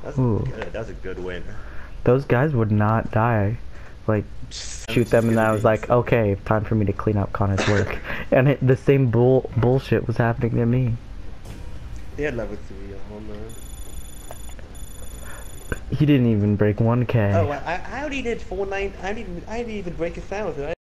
That's Ooh. good. That's a good win. Those guys would not die. Like, I'm shoot them just and gonna I be was like, insane. okay, time for me to clean up Connor's work. And the same bullshit was happening to me. They had level 3 on man. He didn't even break 1K. Oh, I already did 4-9. I didn't even break 1,000.